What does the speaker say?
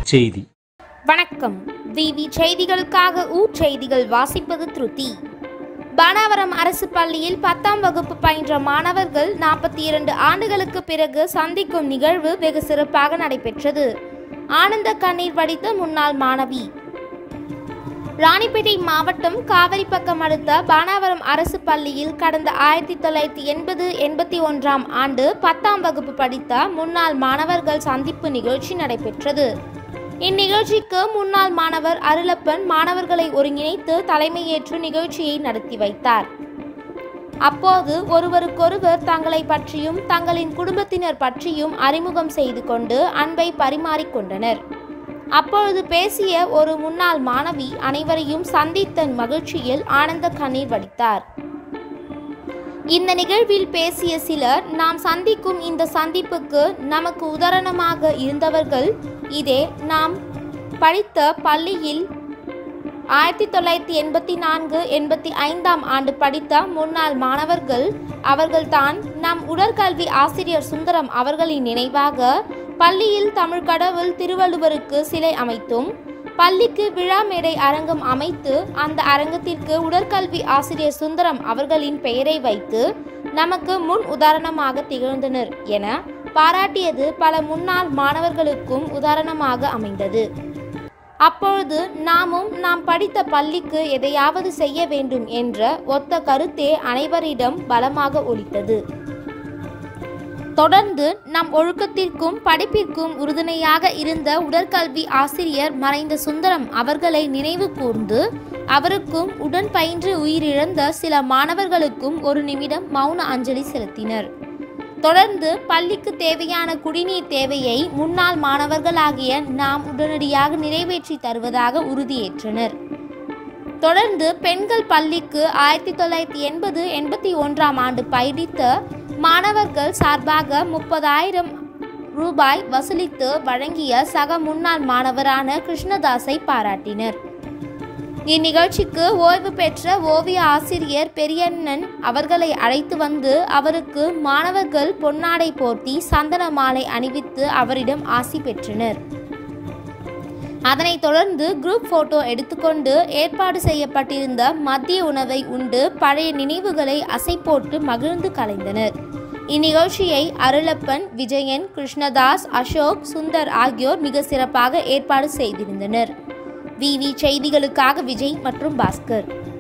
செய்தி. வணக்கம். விவி செய்திகளுக்காக செய்திகள் வாசிப்பது திருத்தி. banavaram அரசு பள்ளியில் 10ஆம் வகுப்பு பயின்ற மாணவர்கள் 42 ஆண்டுகளுக்கு பிறகு சந்திக்கும் நிகழ்வு வெகு சிறப்பாக நடைபெற்றது. ஆனந்த கண்ணீர் வடித்த முன்னாள் மாணவி. ராணிப்பேட்டை மாவட்டம் காவிரிப்பக்கம் அடுத்த banavaram அரசு பள்ளியில் கடந்த 1980-81ஆம் ஆண்டு 10ஆம் வகுப்பு படித்த முன்னாள் மாணவர்கள் சந்திப்பு நிகழ்ச்சி நடைபெற்றது. இந்நிகழ்ச்சிக்கு முன்னாள் மாணவர் அருளப்பன் மாணவர்களை ஒருங்கிணைத்து தலைமையேற்று நிகழ்ச்சியை நடத்தி வைத்தார். அப்போது ஒருவருக்கொருவர் தங்களை பற்றியும் தங்களின் குடும்பத்தினர் பற்றியும் அறிமுகம் செய்து கொண்டு அன்பை பரிமாறிக்கொண்டனர். அப்பொழுது பேசிய ஒரு முன்னாள் மாணவி அனைவரையும் சந்தித்த மகிழ்ச்சியில் ஆனந்த கண்ணீர் வடித்தார். இந்த நிகழ்வில் பேசிய சிலர், நாம் சந்திக்கும் இந்த சந்திப்புக்கு நமக்கு உதாரணமாக இருந்தவர்கள் இதே நாம் படித்த பள்ளியில் 1984-85ஆம் ஆண்டு படித்த முன்னாள் மாணவர்கள். அவர்கள்தான் நம் உடற்கல்வி ஆசிரியர் சுந்தரம் அவர்களின் நினைவாக பள்ளியில் தமிழ் கடவுள் திருவள்ளுவருக்கு சிலை அமைத்தும் பள்ளிக்கு விழா மேடை அரங்கம் அமைத்து அந்த அரங்கத்திற்கு உடற்கல்வி ஆசிரியர் சுந்தரம் அவர்களின் பெயரை வைத்து நமக்கு முன் உதாரணமாக திகழ்ந்தனர் என பாராட்டியது பல முன்னாள் மாணவர்களுக்கும் உதாரணமாக அமைந்தது. அப்பொழுது நாமும் நாம் படித்த பள்ளிக்கு எதையாவது செய்ய வேண்டும் என்ற ஒத்த கருத்தே அனைவரிடம் பலமாக ஒலித்தது. தொடர்ந்து நம் ஒழுக்கத்திற்கும் படிப்பிற்கும் உறுதுணையாக இருந்த உடற்கல்வி ஆசிரியர் மறைந்த சுந்தரம் அவர்களை நினைவு கூர்ந்து அவருக்கும் உடன் பயின்று உயிரிழந்த சில மாணவர்களுக்கும் ஒரு நிமிடம் மௌன அஞ்சலி செலுத்தினர். தொடர்ந்து பள்ளிக்கு தேவையான குடிநீர் தேவையை முன்னாள் மாணவர்களாகிய நாம் உடனடியாக நிறைவேற்றி தருவதாக உறுதியேற்றனர். தொடர்ந்து பெண்கள் பள்ளிக்கு 1980-81ஆம் ஆண்டு பயணித்த மாணவர்கள் சார்பாக 30,000 ரூபாய் வசூலித்து வழங்கிய சக முன்னாள் மாணவரான கிருஷ்ணதாஸை பாராட்டினர். இந்நிகழ்ச்சிக்கு ஓய்வு பெற்ற ஓவிய ஆசிரியர் பெரியண்ணன் அவர்களை அழைத்து வந்து அவருக்கு மாணவர்கள் பொன்னாடை போர்த்தி சந்தன மாலை அணிவித்து அவரிடம் ஆசி பெற்றனர். அதனைத் தொடர்ந்து குரூப் போட்டோ எடுத்துக்கொண்டு ஏற்பாடு செய்யப்பட்டிருந்த மதிய உணவை உண்டு பழைய நினைவுகளை அசை போட்டு மகிழ்ந்து கலைந்தனர். இந்நிகழ்ச்சியை அருளப்பன், விஜயன், கிருஷ்ணதாஸ், அசோக், சுந்தர் ஆகியோர் மிக சிறப்பாக ஏற்பாடு செய்திருந்தனர். விவி செய்திகளுக்காக விஜய் மற்றும் பாஸ்கர்.